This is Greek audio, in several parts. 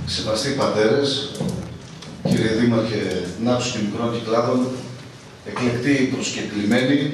Σεβαστοί πατέρες, κύριε Δήμαρχε Νάξου και Μικρών Κυκλάδων, εκλεκτοί προσκεκλημένοι,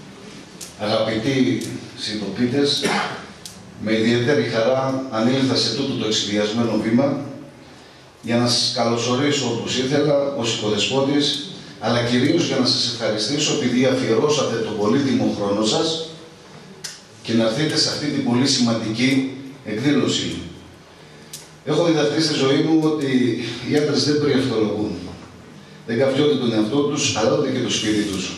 αγαπητοί συντοπίτες, με ιδιαίτερη χαρά ανήλθα σε τούτο το εξηδιασμένο βήμα για να σας καλωσορίσω όπως ήθελα ως οικοδεσπότης, αλλά κυρίως για να σας ευχαριστήσω επειδή αφιερώσατε τον πολύτιμο χρόνο σας και να έρθετε σε αυτή την πολύ σημαντική εκδήλωση. Έχω διδαχθεί στη ζωή μου ότι οι άντρες δεν περιευτολογούν. Δεν καφιώνται τον εαυτό τους, αλλά ούτε και το σπίτι τους.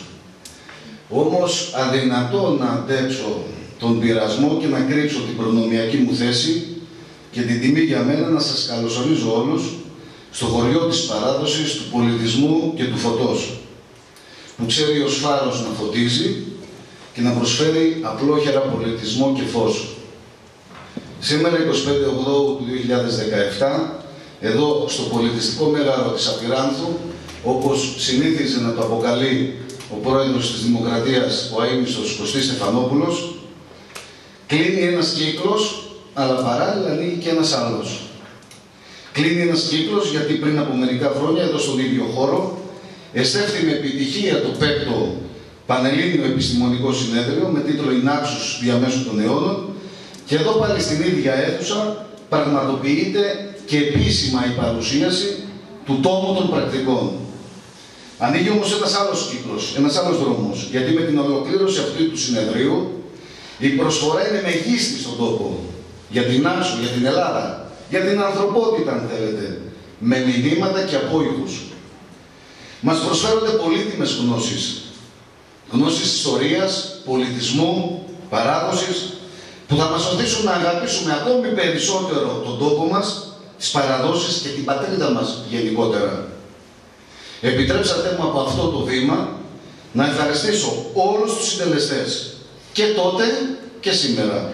Όμως, αδυνατό να αντέξω τον πειρασμό και να κρύψω την προνομιακή μου θέση και την τιμή για μένα να σας καλωσορίζω όλους στο χωριό της παράδοσης, του πολιτισμού και του φωτός, που ξέρει ως φάρος να φωτίζει και να προσφέρει απλόχερα πολιτισμό και φως. Σήμερα, 25 Οκτώβρου του 2017, εδώ στο πολιτιστικό μέγαρο της Απειράνθου, όπως συνήθιζε να το αποκαλεί ο πρόεδρος της Δημοκρατίας, ο αείμνηστος Κωστής Στεφανόπουλος, κλείνει ένας κύκλος, αλλά παράλληλα ανοίγει και ένας άλλος. Κλείνει ένας κύκλος γιατί πριν από μερικά χρόνια, εδώ στον ίδιο χώρο, εστέφθη με επιτυχία το 5ο Πανελλήνιο Επιστημονικό Συνέδριο με τίτλο «Η Νάξους διαμέσου των αιώνων», και εδώ πάλι στην ίδια αίθουσα πραγματοποιείται και επίσημα η παρουσίαση του τόμου των πρακτικών. Ανοίγει όμως ένας άλλος κύκλος, ένας άλλος δρόμος, γιατί με την ολοκλήρωση αυτού του συνεδρίου η προσφορά είναι μεγίστη στον τόπο, για την Νάξο, για την Ελλάδα, για την ανθρωπότητα αν θέλετε, με μηνύματα και απόϊχους. Μας προσφέρονται πολύτιμες γνώσεις, γνώσεις ιστορίας, πολιτισμού, παράδοσης, που θα μας οδηγήσουν να αγαπήσουμε ακόμη περισσότερο τον τόπο μας, τις παραδόσεις και την πατρίδα μας γενικότερα. Επιτρέψατε μου από αυτό το βήμα να ευχαριστήσω όλους τους συντελεστές, και τότε και σήμερα.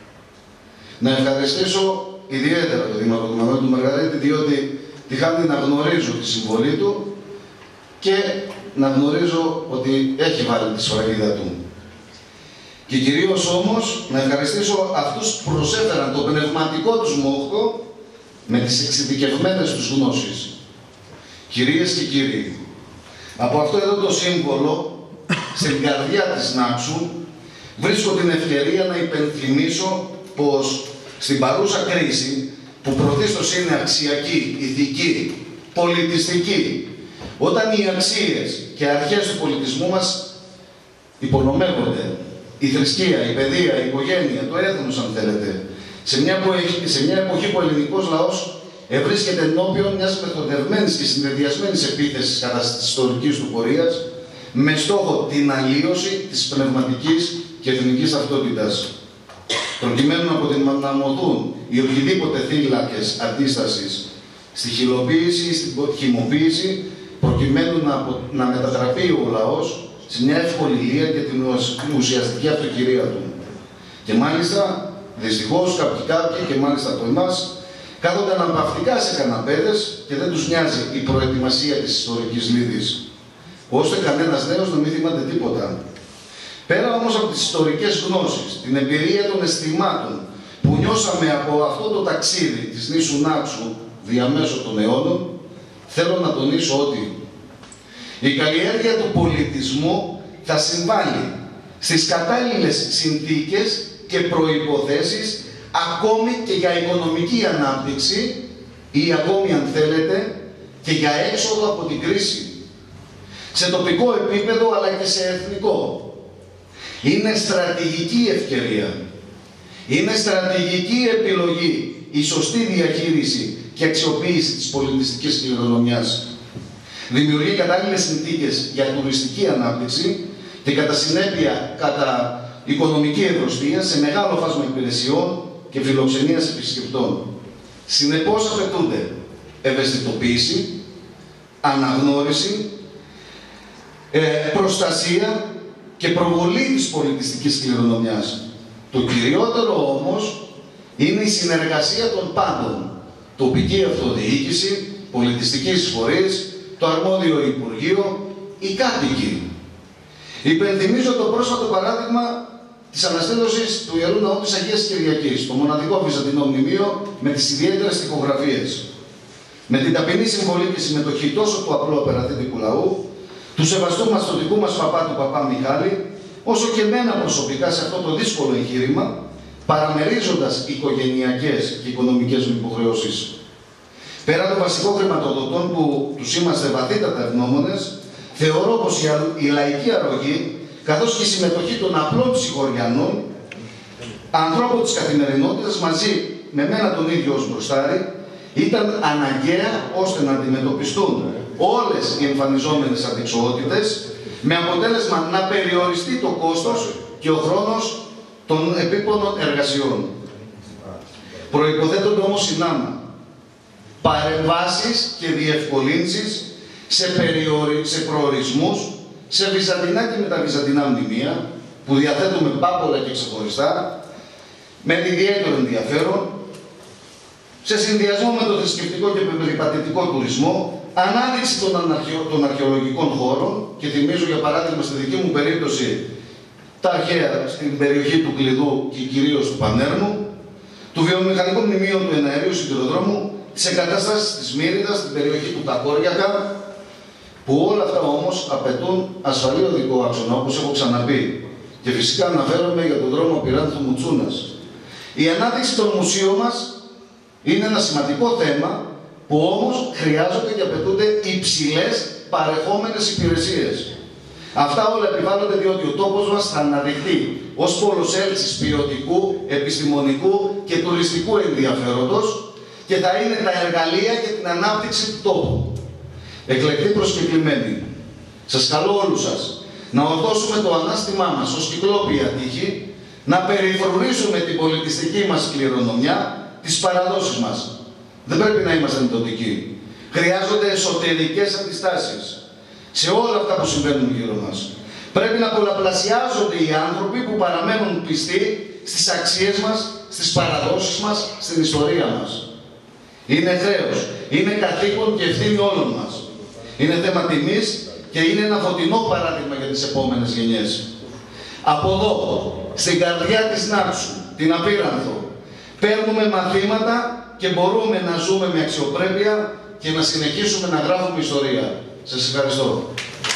Να ευχαριστήσω ιδιαίτερα τον Δήμαρχο του Μανώλη του Μαργαρίτη, διότι τυχάνει να γνωρίζω τη συμβολή του και να γνωρίζω ότι έχει βάλει τη σφραγίδα του. Και κυρίως όμως να ευχαριστήσω αυτούς που προσέφεραν το πνευματικό τους μόχθο με τις εξειδικευμένες τους γνώσεις. Κυρίες και κύριοι, από αυτό εδώ το σύμβολο, στην καρδιά της Νάξου, βρίσκω την ευκαιρία να υπενθυμίσω πως στην παρούσα κρίση, που πρωτίστως είναι αξιακή, ηθική, πολιτιστική, όταν οι αξίες και αρχές του πολιτισμού μας υπονομεύονται, η θρησκεία, η παιδεία, η οικογένεια, το έθνος αν θέλετε, σε μια εποχή που ο ελληνικός λαός ευρίσκεται ενώπιον μιας μεθοδευμένης και συνδυασμένης επίθεσης κατά της ιστορικής του πορείας, με στόχο την αλλίωση της πνευματικής και εθνικής ταυτότητας, προκειμένου να αποτιμωθούν οι οποιοδήποτε θύλακες αντίστασης στη χυλοποίηση ή στην χυμοποίηση, προκειμένου να μετατραπεί ο λαός σε μια ευκολία και την ουσιαστική αυτοκυρία του. Και μάλιστα, δυστυχώς, κάποιοι και μάλιστα από εμάς, κάθονται αναπαυτικά σε καναπέδες και δεν τους νοιάζει η προετοιμασία της ιστορικής λύδης, ώστε κανένας νέος να μην θυμάται τίποτα. Πέρα όμως από τις ιστορικές γνώσεις, την εμπειρία των αισθημάτων που νιώσαμε από αυτό το ταξίδι της νήσου Νάξου διαμέσου των αιώνων, θέλω να τονίσω ότι η καλλιέργεια του πολιτισμού θα συμβάλλει στις κατάλληλες συνθήκες και προϋποθέσεις ακόμη και για οικονομική ανάπτυξη ή ακόμη αν θέλετε και για έξοδο από την κρίση. Σε τοπικό επίπεδο αλλά και σε εθνικό. Είναι στρατηγική ευκαιρία. Είναι στρατηγική επιλογή η σωστή διαχείριση και αξιοποίηση της πολιτιστικής κληρονομιάς. Δημιουργεί κατάλληλες συνθήκες για τουριστική ανάπτυξη και κατά συνέπεια κατά οικονομική ευρωστία σε μεγάλο φάσμα υπηρεσιών και φιλοξενίας επισκεπτών. Συνεπώς απαιτούνται ευαισθητοποίηση, αναγνώριση, προστασία και προβολή της πολιτιστικής κληρονομιάς. Το κυριότερο όμως είναι η συνεργασία των πάντων. Τοπική αυτοδιοίκηση, πολιτιστικής φορείς, το αρμόδιο Υπουργείο, οι κάτοικοι. Υπενθυμίζω το πρόσφατο παράδειγμα της αναστήλωσης του Ιερού Ναού της Αγίας Κυριακής, το μοναδικό βυζαντινό μνημείο με τις ιδιαίτερες τοιχογραφίες. με την ταπεινή συμβολή και συμμετοχή τόσο του απλού απερατήτικου λαού, του σεβαστού μαστοτικού μας παπά του παπά Μιχάλη, όσο και εμένα προσωπικά σε αυτό το δύσκολο εγχείρημα, παραμερίζοντας οικογενειακές και οικονομικές μου υποχρεώσεις. Πέρα των βασικών χρηματοδοτών που τους είμαστε βαθύτατα ευγνώμονες, θεωρώ πως η λαϊκή αρρωγή, καθώς και η συμμετοχή των απλών ψυχοριανών, ανθρώπων της καθημερινότητας, μαζί με μένα τον ίδιο ως μπροστάρι, ήταν αναγκαία ώστε να αντιμετωπιστούν όλες οι εμφανιζόμενες αντιξοότητες, με αποτέλεσμα να περιοριστεί το κόστος και ο χρόνος των επίπονων εργασιών. Προϋποθέτονται όμως συνάμα παρεμβάσεις και διευκολύνσεις σε προορισμούς, σε βυζαντινά και μεταβυζαντινά μνημεία, που διαθέτουμε πάμπολα και ξεχωριστά, με ιδιαίτερο ενδιαφέρον, σε συνδυασμό με το θρησκευτικό και περιπατητικό τουρισμό, ανάδειξη των αρχαιολογικών χώρων, και θυμίζω για παράδειγμα στη δική μου περίπτωση τα αρχαία στην περιοχή του Κλειδού και κυρίως του Πανέρμου, του βιομηχανικού μνημείου του Εναερίου Σιδηροδρόμου, της εγκατάστασης της Μύριδας στην περιοχή του Τακόριακα, που όλα αυτά όμως απαιτούν ασφαλή οδικό άξονα, όπως έχω ξαναπεί. Και φυσικά αναφέρομαι για τον δρόμο Πυράνθου Μουτσούνας. Η ανάδειξη των μουσείων μας είναι ένα σημαντικό θέμα, που όμως χρειάζονται και απαιτούνται υψηλές παρεχόμενες υπηρεσίες. Αυτά όλα επιβάλλονται διότι ο τόπος μας θα αναδειχθεί ως πόλος έλξης ποιοτικού, επιστημονικού και τουριστικού ενδιαφέροντος και θα είναι τα εργαλεία για την ανάπτυξη του τόπου. Εκλεκτοί προσκεκλημένοι, σας καλώ όλους σας να ορθώσουμε το ανάστημά μας ως κυκλόπια τύχη, να περιφρουρήσουμε την πολιτιστική μας κληρονομιά, τις παραδόσεις μας. Δεν πρέπει να είμαστε ενδοτικοί. Χρειάζονται εσωτερικές αντιστάσεις σε όλα αυτά που συμβαίνουν γύρω μας. Πρέπει να πολλαπλασιάζονται οι άνθρωποι που παραμένουν πιστοί στις αξίες μας, στις παραδόσεις μας, στην ιστορία μας. Είναι χρέος, είναι καθήκον και ευθύνη όλων μας. Είναι θέμα τιμής και είναι ένα φωτεινό παράδειγμα για τις επόμενες γενιές. Από εδώ, στην καρδιά της Νάξου, την Απίρανθο, παίρνουμε μαθήματα και μπορούμε να ζούμε με αξιοπρέπεια και να συνεχίσουμε να γράφουμε ιστορία. Σας ευχαριστώ.